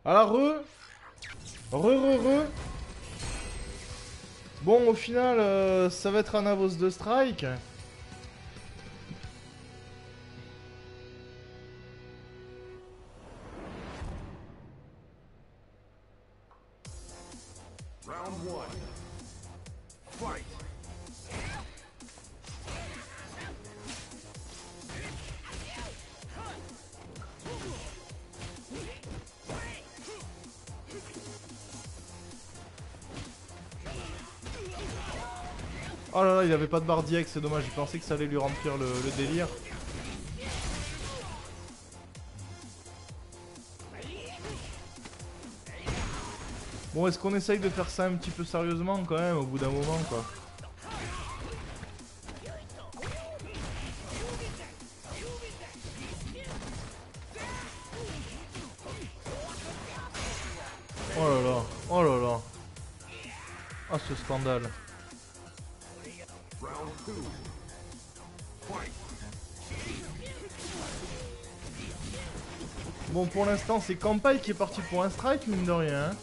Alors re. Bon, au final, ça va être un Navos de strike. Round 1. Fight. Oh là là, il avait pas de barre d'IX, c'est dommage, je pensais que ça allait lui remplir le délire. Bon, est-ce qu'on essaye de faire ça un petit peu sérieusement quand même, au bout d'un moment, quoi. Oh là là, oh là là. Ah, ce scandale. Round 2. Fight. Bon, pour l'instant, c'est Kampai qui est parti pour un strike, mine de rien. Hein.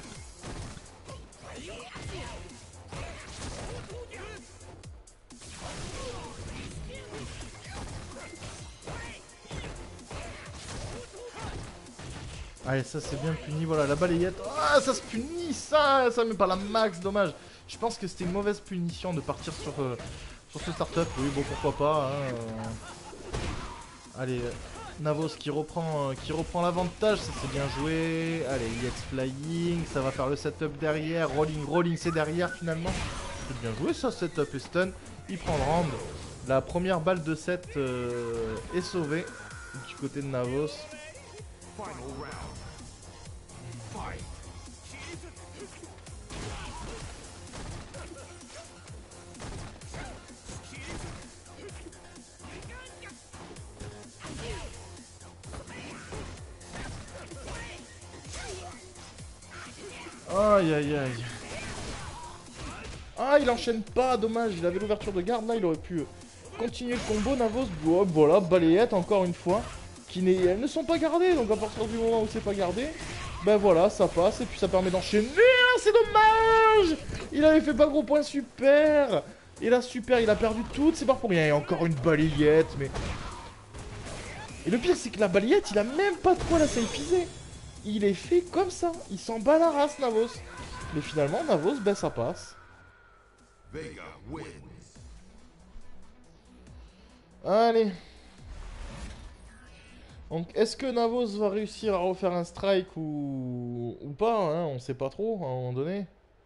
Allez, ça c'est bien puni, voilà, la balayette. Ah, ça se punit, ça met pas la max, dommage. Je pense que c'était une mauvaise punition de partir sur ce startup. Oui, bon, pourquoi pas. Hein. Allez, Navos qui reprend l'avantage, ça c'est bien joué. Allez, EX Flying, ça va faire le setup derrière. Rolling, c'est derrière finalement. C'est bien joué ça, setup et stun. Il prend le round. La première balle de 7 est sauvée du côté de Navos. Final round. Fight. Aïe aïe aïe. Ah, il enchaîne pas, dommage, il avait l'ouverture de garde, là il aurait pu continuer le combo. Navos, oh, voilà, balayette encore une fois. Elles ne sont pas gardées, donc à partir du moment où c'est pas gardé, ben voilà, ça passe et puis ça permet d'enchaîner. Ah, c'est dommage. Il avait fait pas gros point super. Et là, super, il a perdu toutes ses barres pour rien. Et encore une balayette, mais... Et le pire, c'est que la balayette, il a même pas de quoi la safeiser. Il est fait comme ça. Il s'en bat la race, Navos. Mais finalement, Navos, ben ça passe. Vega wins. Allez. Donc, est-ce que Navos va réussir à refaire un strike ou pas, hein? On sait pas trop, à un moment donné.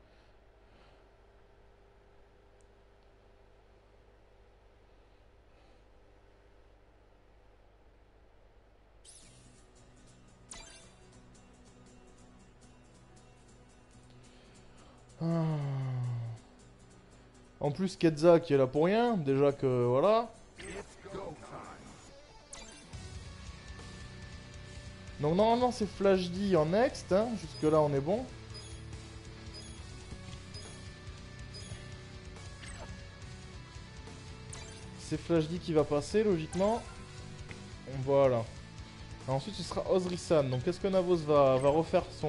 Ah. En plus, Ketza qui est là pour rien, déjà que voilà. Donc normalement c'est Flash D en next, hein. Jusque là on est bon. C'est Flash D qui va passer logiquement. Voilà. Et ensuite ce sera Ozrisan. Donc est-ce que Navos va refaire son...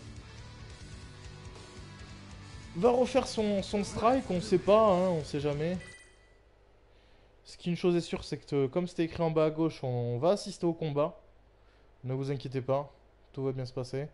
son strike? On sait pas, hein, on sait jamais. Ce qui une chose est sûre, c'est que comme c'était écrit en bas à gauche, on va assister au combat. Ne vous inquiétez pas, tout va bien se passer.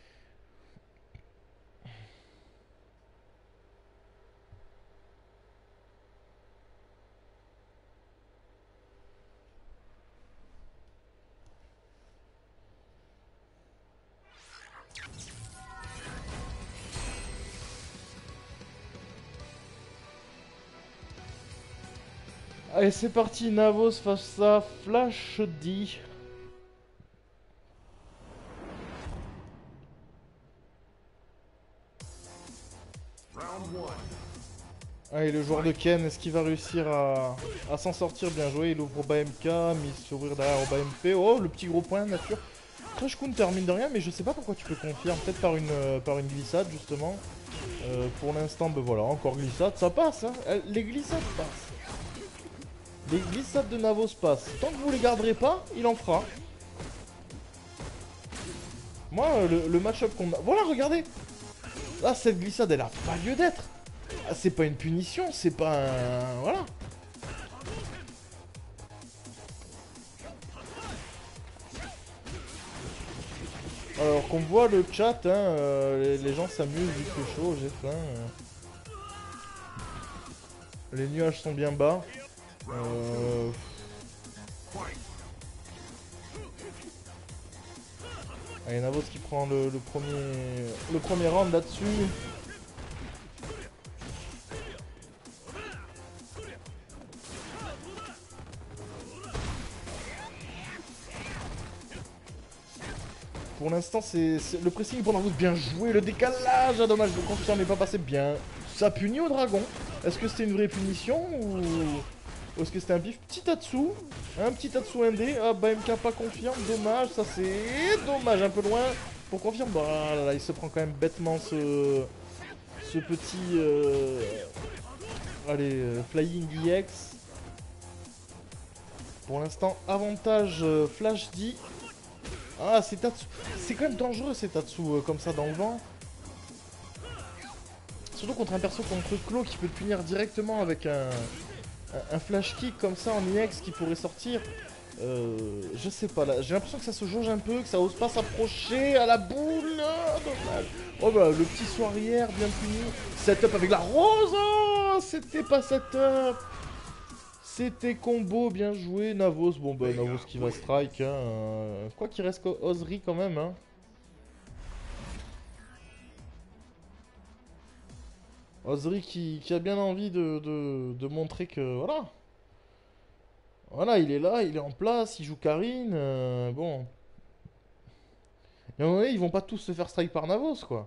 Allez, c'est parti, Navos face à Flash D. Round 1. Allez, le joueur de Ken, est-ce qu'il va réussir à s'en sortir? Bien joué, il ouvre au bas MK, mise s'ouvrir derrière au bas MP. Oh, le petit gros point, nature. Crash Kun termine de rien, mais je sais pas pourquoi tu peux confier. Peut-être par une glissade, justement. Pour l'instant, ben voilà, encore glissade, ça passe, hein. Les glissades passent. Les glissades de Navos passent. Tant que vous les garderez pas, il en fera. Moi, le match-up qu'on a... Voilà, regardez. Là, cette glissade, elle a pas lieu d'être. Ah, c'est pas une punition, c'est pas un... Voilà. Alors qu'on voit le chat, hein, les gens s'amusent, il fait chaud, j'ai faim. Les nuages sont bien bas. Allez, Navos qui prend le premier round là-dessus. Pour l'instant, c'est le pressing pour Navos, bien joué. Le décalage, ah, dommage, le confiant n'est pas passé bien. Ça punit au dragon. Est-ce que c'était une vraie punition ou est-ce que c'était un bif? Petit Tatsu. Un petit Tatsu indé. Ah, bah MK pas confirme. Dommage, ça c'est dommage. Un peu loin pour confirmer. Bah là, là, il se prend quand même bêtement ce petit... Allez, Flying EX. Pour l'instant, avantage Flash D. Ah, c'est Tatsu. C'est quand même dangereux ces Tatsu comme ça dans le vent. Surtout contre un perso contre Clo qui peut te punir directement avec un flash kick comme ça en EX qui pourrait sortir. Je sais pas là, j'ai l'impression que ça se jauge un peu, que ça ose pas s'approcher à la boule. Ah, dommage. Oh bah le petit saut arrière bien puni. Setup avec la rose. Oh, c'était pas setup. C'était combo, bien joué. Navos, bon bah Navos qui va strike. Hein. Quoi qu'il reste Ozri quand même. Hein. Ozri qui a bien envie de montrer que voilà. Voilà, il est là, il est en place, il joue Karine. Bon. Et à un moment donné, ils vont pas tous se faire strike par Navos quoi.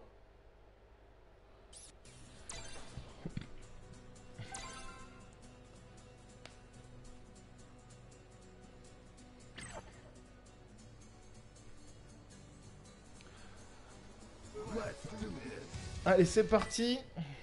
Allez, c'est parti.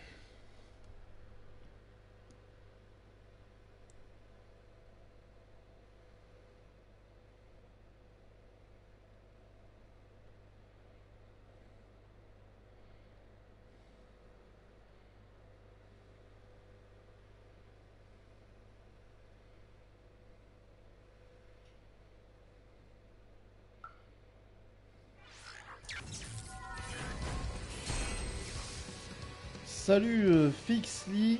Salut Fixly.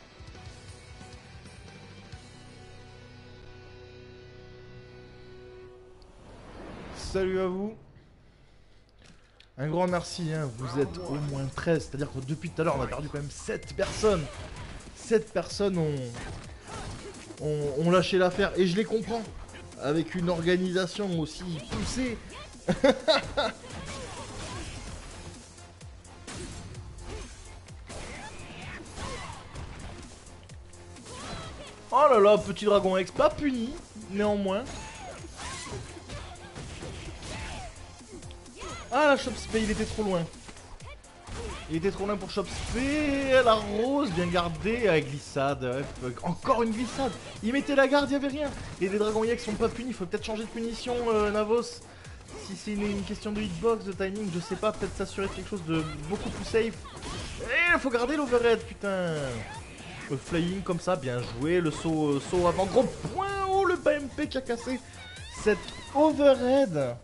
Salut à vous. Un grand merci, hein. Vous êtes au moins 13. C'est-à-dire que depuis tout à l'heure, on a perdu quand même 7 personnes. 7 personnes ont lâché l'affaire. Et je les comprends. Avec une organisation aussi poussée. Oh là là, petit dragon X, pas puni, néanmoins. Ah, la Chopspé, il était trop loin. Il était trop loin pour Chopspé. La rose, bien gardée. Glissade. Encore une glissade. Il mettait la garde, il n'y avait rien. Et les dragons X sont pas punis. Il faut peut-être changer de punition, Navos. Si c'est une question de hitbox, de timing, je sais pas. Peut-être s'assurer de quelque chose de beaucoup plus safe. Et il faut garder l'overhead, putain. Le flying comme ça, bien joué. Le saut, saut avant. Gros point. Oh, le BMP qui a cassé cette overhead.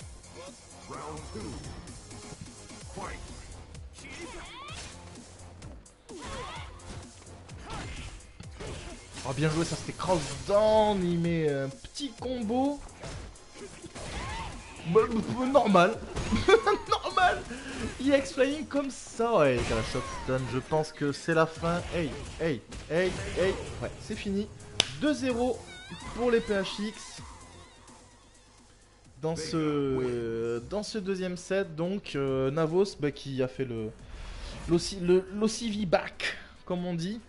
Oh, bien joué, ça c'était cross down. Il met un petit combo. Normal. Normal. EX flying comme ça. Ouais, t'as la shot stun. Je pense que c'est la fin. Hey, hey, hey, hey. Ouais, c'est fini. 2-0 pour les PHX. Dans ce deuxième set, donc Navos bah, qui a fait l'OCV back, comme on dit.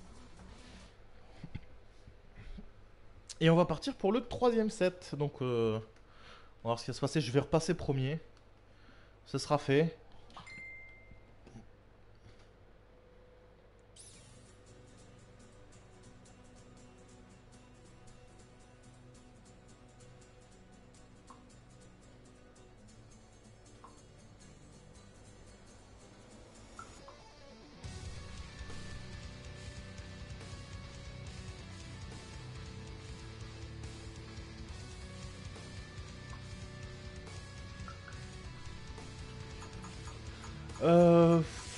Et on va partir pour le troisième set. Donc, on va voir ce qui va se passer. Je vais repasser premier. Ce sera fait. Euh...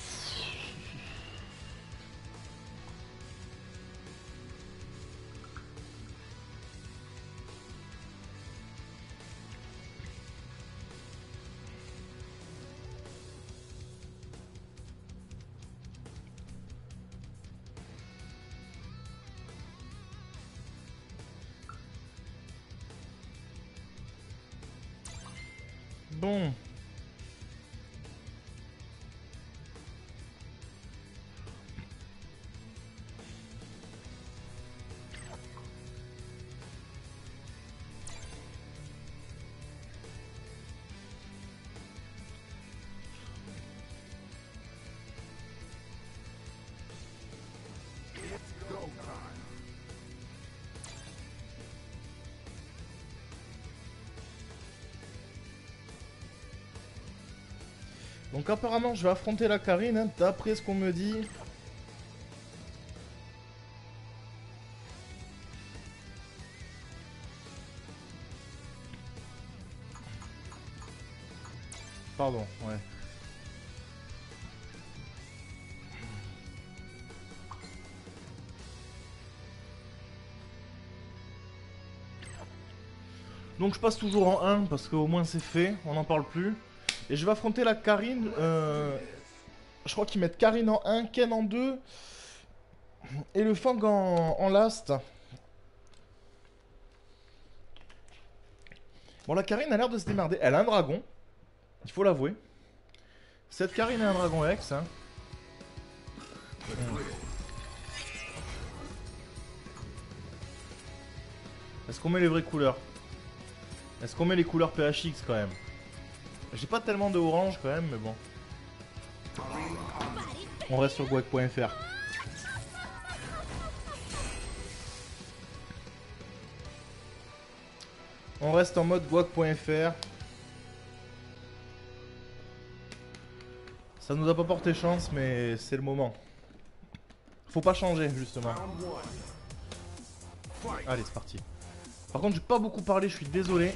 Bon. Go time. Donc apparemment je vais affronter la Karine, hein, d'après ce qu'on me dit. Pardon, ouais. Donc je passe toujours en 1 parce qu'au moins c'est fait, on n'en parle plus. Et je vais affronter la Karine. Je crois qu'ils mettent Karine en 1, Ken en 2 et le Fang en last. Bon, la Karine a l'air de se démerder. Elle a un dragon, il faut l'avouer. Cette Karine a un dragon ex. Hein. Est-ce qu'on met les vraies couleurs? Est-ce qu'on met les couleurs PHX quand même? J'ai pas tellement de orange quand même, mais bon. On reste sur gouac.fr. On reste en mode gouac.fr. Ça nous a pas porté chance, mais c'est le moment. Faut pas changer, justement. Allez, c'est parti. Par contre, j'ai pas beaucoup parlé, je suis désolé.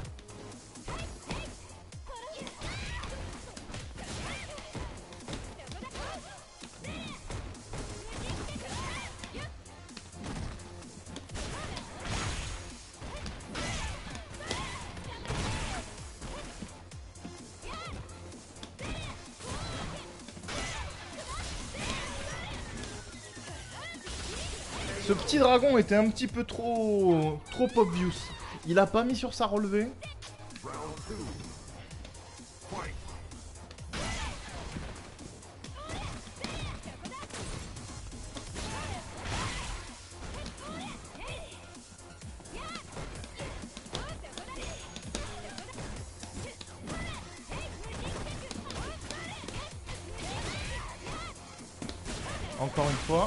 Ce petit dragon était un petit peu trop obvious. Il a pas mis sur sa relevée. Round 2. Fight. Encore une fois.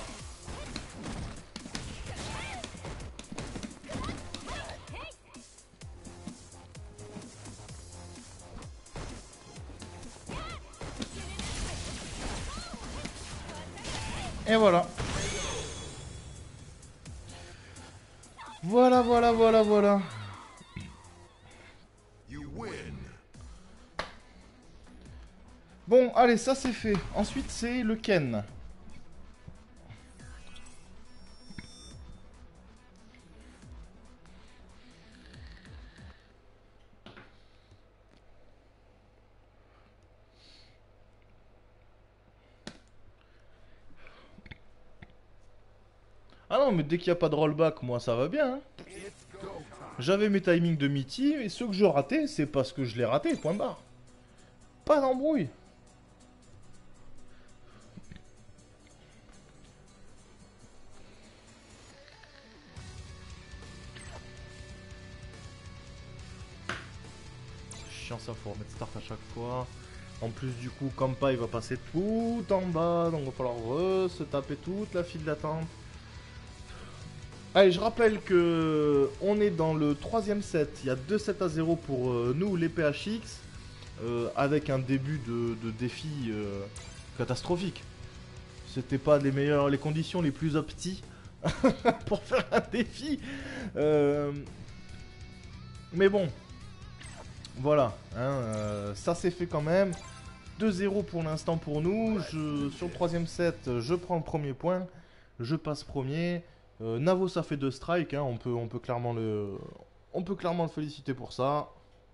Et voilà. Voilà. You win. Bon, allez, ça c'est fait. Ensuite, c'est le Ken. Ah non, mais dès qu'il n'y a pas de rollback, moi ça va bien. Hein. J'avais mes timings de Mitty, et ceux que je ratais, c'est parce que je l'ai raté, point barre. Pas d'embrouille. Chiant, ça faut remettre start à chaque fois. En plus du coup, Kampa il va passer tout en bas, donc il va falloir se taper toute la file d'attente. Allez, je rappelle que on est dans le 3ème set, il y a 2-7-0 pour nous les PHX, avec un début de défi catastrophique. C'était pas les conditions les plus opti pour faire un défi. Mais bon, voilà, hein, ça c'est fait quand même. 2-0 pour l'instant pour nous. Sur le troisième set, je prends le premier point. Je passe premier. Navo, ça fait 2 strikes. Hein. On peut clairement le féliciter pour ça.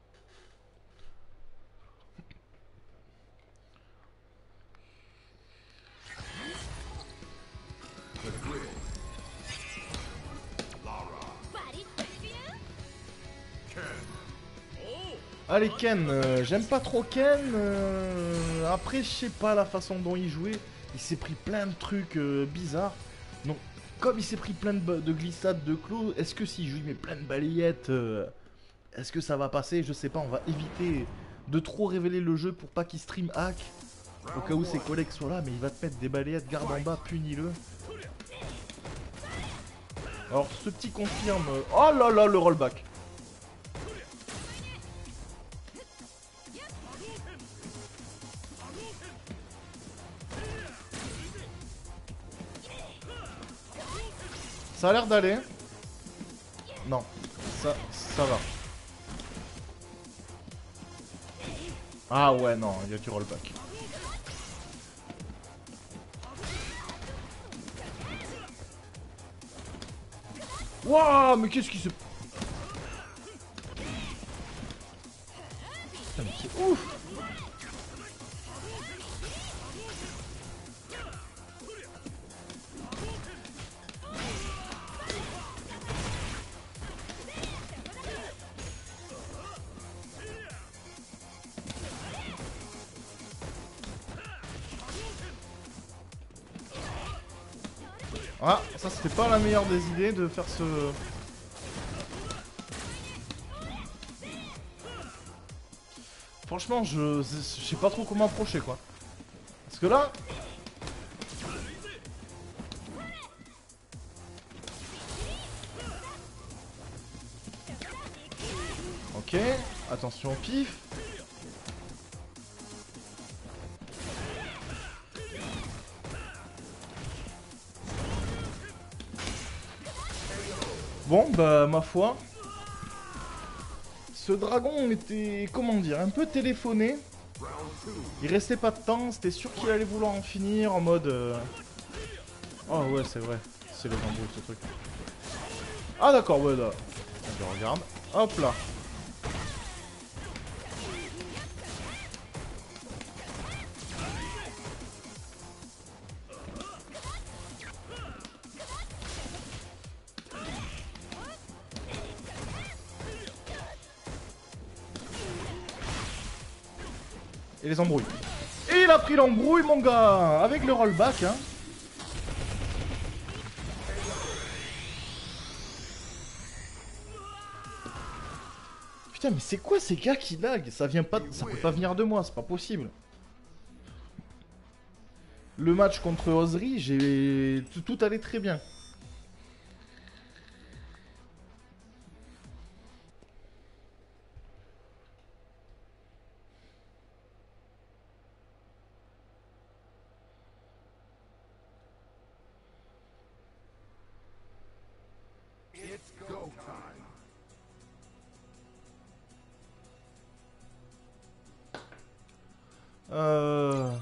Allez Ken, j'aime pas trop Ken. Après, je sais pas la façon dont il jouait. Il s'est pris plein de trucs bizarres. Donc, comme il s'est pris plein de glissades de clos, est-ce que si je lui mets plein de balayettes, est-ce que ça va passer? Je sais pas, on va éviter de trop révéler le jeu pour pas qu'il stream hack. Au cas où ses collègues soient là, mais il va te mettre des balayettes, garde en bas, punis-le. Alors, ce petit confirme... Oh là là, le rollback. Ça a l'air d'aller. Non, ça va. Ah ouais, non, il y a du rollback. Wouah, mais qu'est-ce qui se... Putain, mais c'est ouf. Ah, ça c'était pas la meilleure des idées de faire ce... Franchement, je sais pas trop comment approcher quoi. Parce que là... Ok, attention au pif. Bon, bah, ma foi. Ce dragon était, comment dire, un peu téléphoné. Il restait pas de temps, c'était sûr qu'il allait vouloir en finir en mode... Oh ouais, c'est vrai. C'est les embrouilles, ce truc. Ah d'accord, ouais, là. Je regarde. Hop là. Et les embrouilles. Et il a pris l'embrouille, mon gars. Avec le rollback, hein. Putain, mais c'est quoi ces gars qui lag? Ça vient pas, ça peut pas venir de moi, c'est pas possible. Le match contre Ozri, j'ai... Tout allait très bien. It's go time. Euh...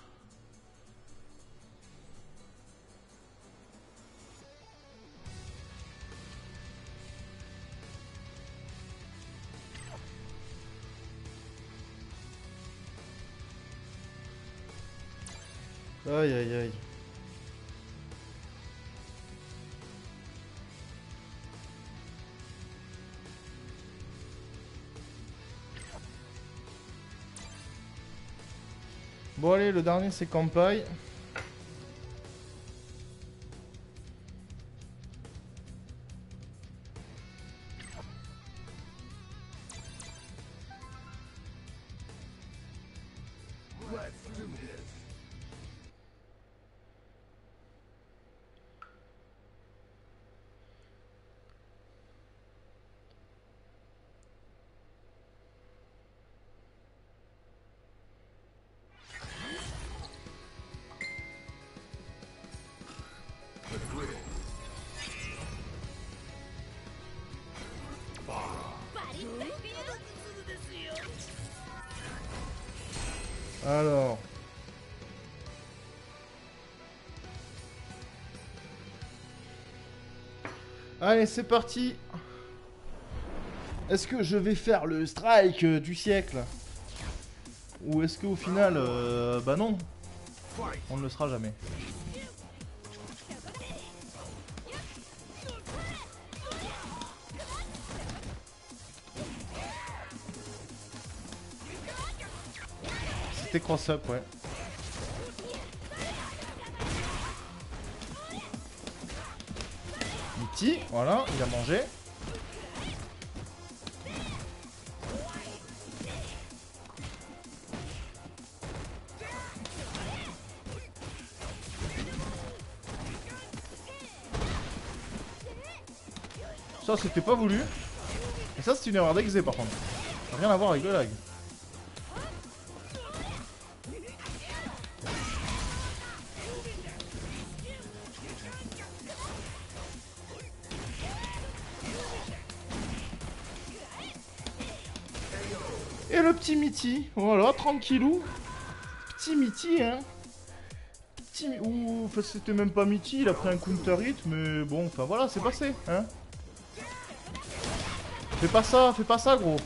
Aïe aïe aïe. Bon allez, le dernier c'est Kampai. Let's do this. Alors. Allez, c'est parti. Est-ce que je vais faire le strike du siècle? Ou est-ce qu'au final, bah non, on ne le sera jamais. C'était cross-up, ouais. Mitty, voilà, il a mangé. Ça, c'était pas voulu. Et ça, c'est une erreur d'exé par contre. Rien à voir avec le lag. Et le petit Mitty, voilà, tranquillou. Petit Mitty, hein. Petit... Ouh, enfin, c'était même pas Mitty, il a pris un counter hit, mais bon, enfin voilà, c'est passé, hein. Fais pas ça, gros.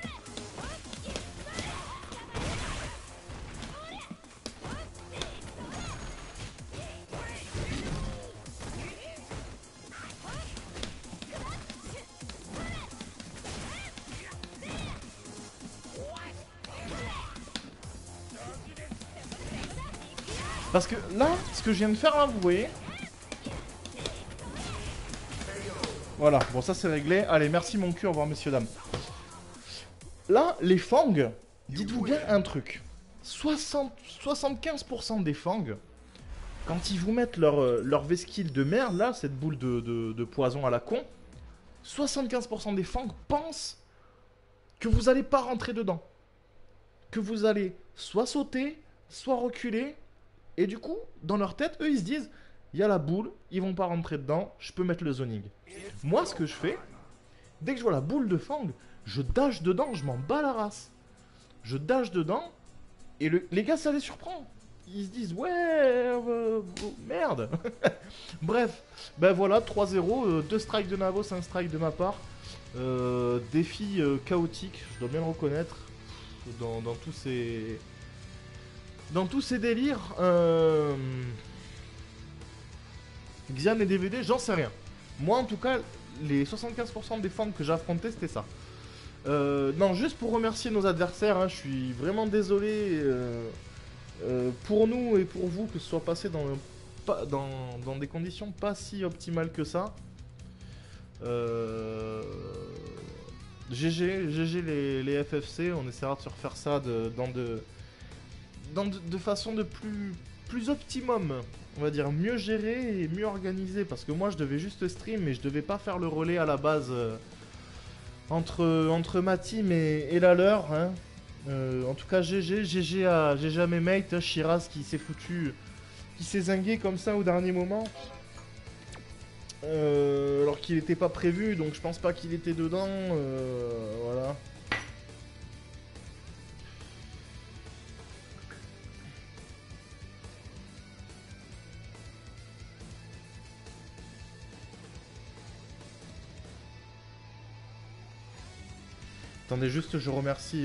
Parce que là, ce que je viens de faire là, vous voyez. Voilà, bon ça c'est réglé. Allez, merci mon cul, au revoir messieurs, dames. Là, les fangs, dites-vous bien un truc. 75% des fangs, quand ils vous mettent leur vesquille de merde, là, cette boule de poison à la con, 75% des fangs pensent que vous allez pas rentrer dedans. Que vous allez soit sauter, soit reculer. Et du coup, dans leur tête, eux, ils se disent, il y a la boule, ils vont pas rentrer dedans, je peux mettre le zoning. Moi, ce que je fais, dès que je vois la boule de fang, je dash dedans, je m'en bats la race. Je dash dedans, et les gars, ça les surprend. Ils se disent, ouais, oh, merde. Bref, ben voilà, 3-0, 2 strikes de Navos, 1 strike de ma part. Défi chaotique, je dois bien le reconnaître, dans tous ces... Dans tous ces délires, Xian et DVD, j'en sais rien. Moi, en tout cas, les 75% des fangs que j'ai affrontés, c'était ça. Non, juste pour remercier nos adversaires, hein, je suis vraiment désolé pour nous et pour vous que ce soit passé dans des conditions pas si optimales que ça. GG les FFC, on essaiera de se refaire ça de façon de plus optimum, on va dire mieux géré et mieux organisé, parce que moi je devais juste stream mais je devais pas faire le relais à la base entre ma team et la leur, hein. En tout cas GG à mes mates, hein, Shiraz qui s'est foutu, qui s'est zingué comme ça au dernier moment, alors qu'il était pas prévu, donc je pense pas qu'il était dedans, voilà. Attendez juste, je remercie...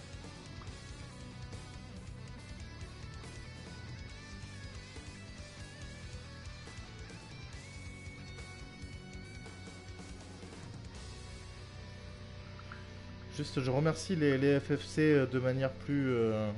Juste, je remercie les FFC de manière plus...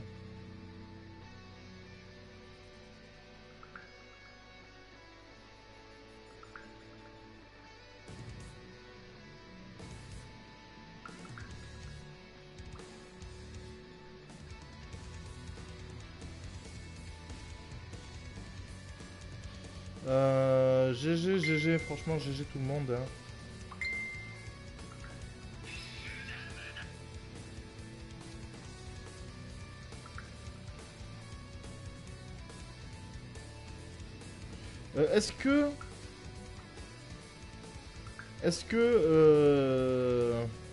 GG, franchement, GG tout le monde, hein. Est-ce que...